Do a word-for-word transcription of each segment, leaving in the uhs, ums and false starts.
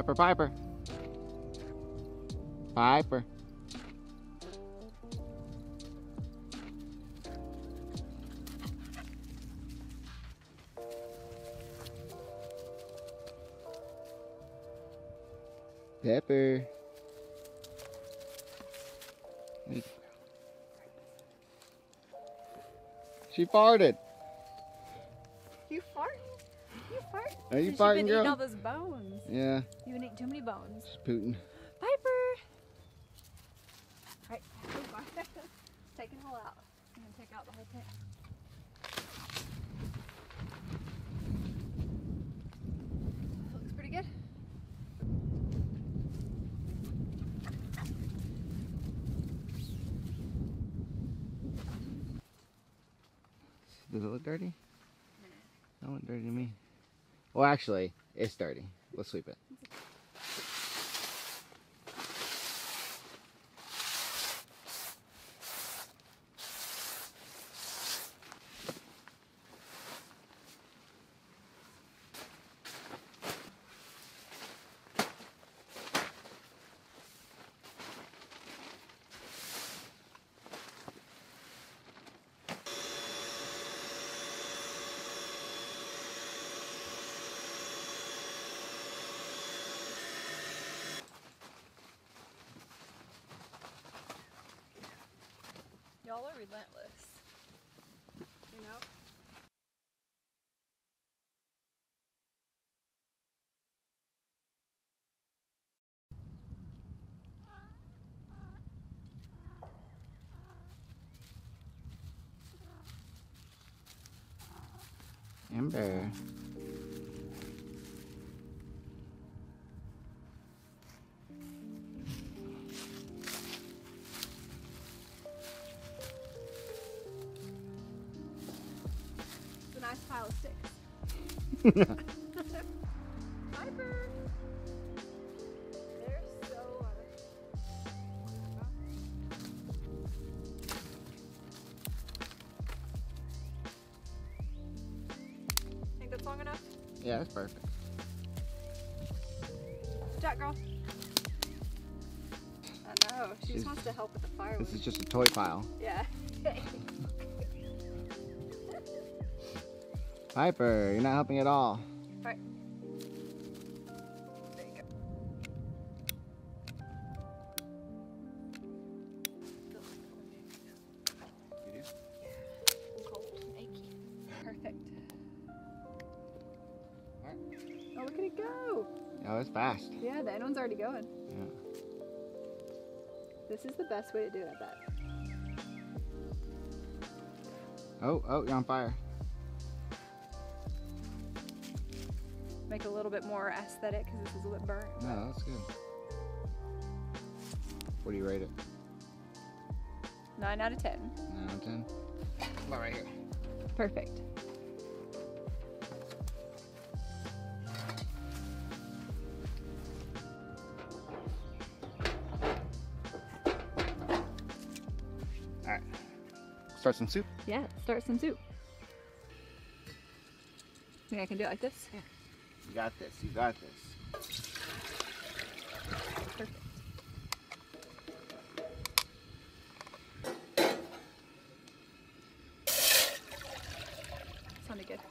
Piper, Piper. Piper. Pepper. She farted. You fart? You fart? Are you You've farting, been girl? eating all those bones. Yeah. You've been eating too many bones. Just pooting. Piper! Right. Take it all out. I'm going to take out the whole tank. Looks pretty good. Does it look dirty? That look dirty to me. Well, actually, it's dirty. Let's sweep it. Y'all are relentless. You know? Ember. It's a nice pile of sticks. Piper! They're so Think that's long enough? Yeah, that's perfect. Jack girl. I know. She She's- just wants to help with the firewood. This is just a toy pile. Yeah. Piper, you're not helping at all. Right. There you go. You do? I'm cold and achy. Perfect. Alright. Oh, look at it go. Oh, it's fast. Yeah, the end one's already going. Yeah. This is the best way to do it, I bet. Oh, oh, you're on fire. Make it a little bit more aesthetic because this is a bit burnt. No, that's good. What do you rate it? nine out of ten. nine out of ten? About right here. Perfect. Alright. Start some soup? Yeah, start some soup. Think I can do it like this? Yeah. You got this, you got this. Perfect. Sounded good.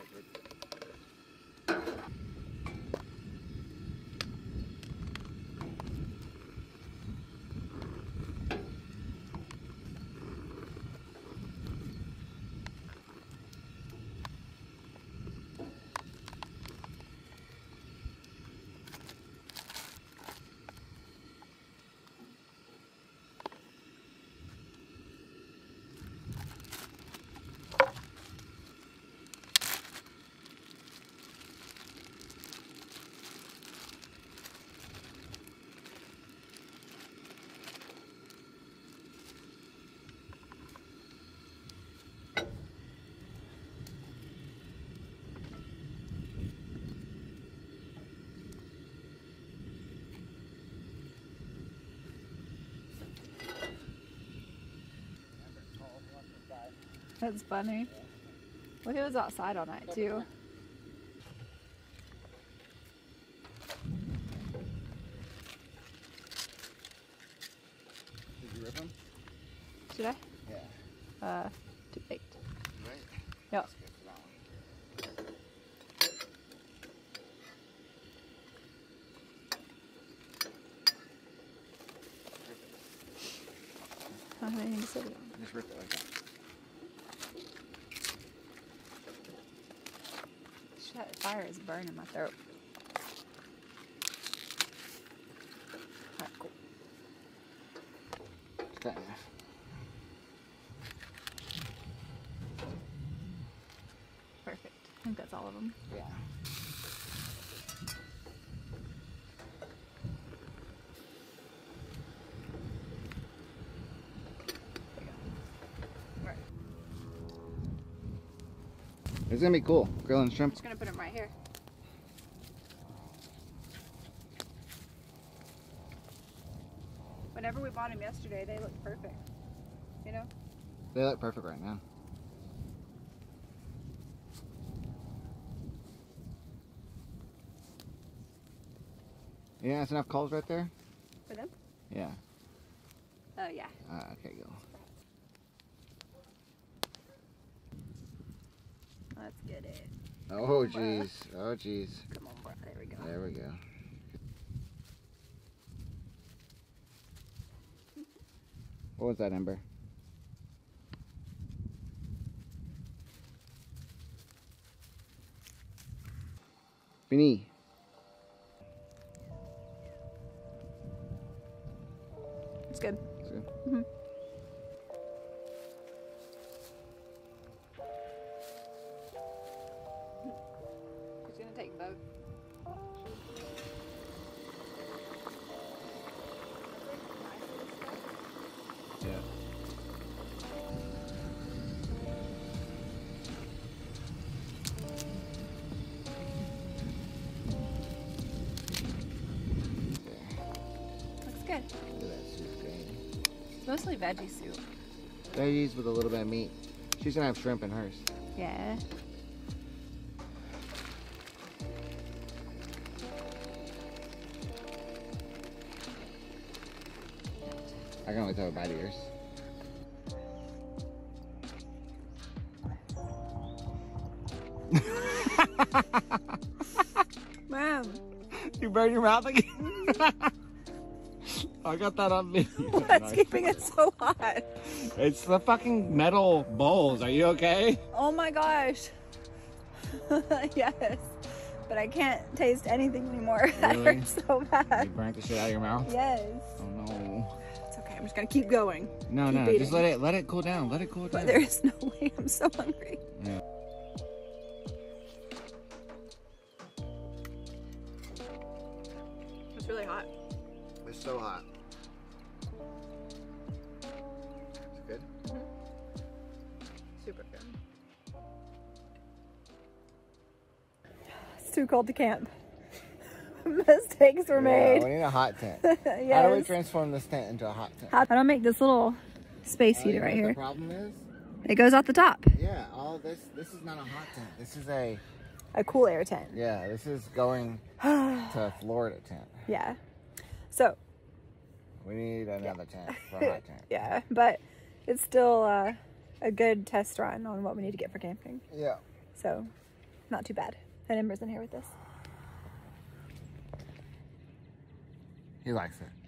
That's funny. What if it was outside all night too? rip them? Should I? Yeah. Uh, too late. Right? Yep. That's good for that one. I don't have anything to sit it on. Just rip it like that. That fire is burning my throat. Alright, cool. Cut in half. Perfect. I think that's all of them. Yeah. Right. It's gonna be cool. Grilling I'm shrimp. just gonna put them right here. Whenever we bought them yesterday, they looked perfect. You know? They look perfect right now. Yeah, there's enough coals right there? For them? Yeah. Oh, yeah. Uh, okay, go. Let's get it. Oh, jeez. Oh, jeez. Come on, bro. There we go. There we go. What was that, Ember? Vinny. It's good. It's good. Mm-hmm. It's gonna take both. Yeah. Looks good. Look at that soup gravy. It's mostly veggie soup. Veggies with a little bit of meat. She's gonna have shrimp in hers. Yeah. I can only tell a bite of yours. Mom. You burned your mouth again? I got that on video. What's keeping it so hot? It's the fucking metal bowls. Are you okay? Oh my gosh. Yes. But I can't taste anything anymore. That Really? hurts so You bad. burnt the shit out of your mouth? Yes. Oh no. It's okay. I'm just gonna keep going. No, Keep no, eating. just let it let it cool down. Let it cool down. But there is no way. I'm so hungry. Yeah. It's really hot. It's so hot. It's good? Super good. It's too cold to camp. Mistakes were Yeah, made. we need a hot tent. Yes. How do we transform this tent into a hot tent? How do I make this little space Oh, heater you know right what here? The problem is? It goes out the top. Yeah, all this this is not a hot tent. This is a A cool air tent. yeah, this is going to a Florida tent. Yeah. So, We need another tent for a hot tent. yeah, but it's still uh, a good test run on what we need to get for camping. Yeah. So, not too bad. And Ember's in here with us. He likes it.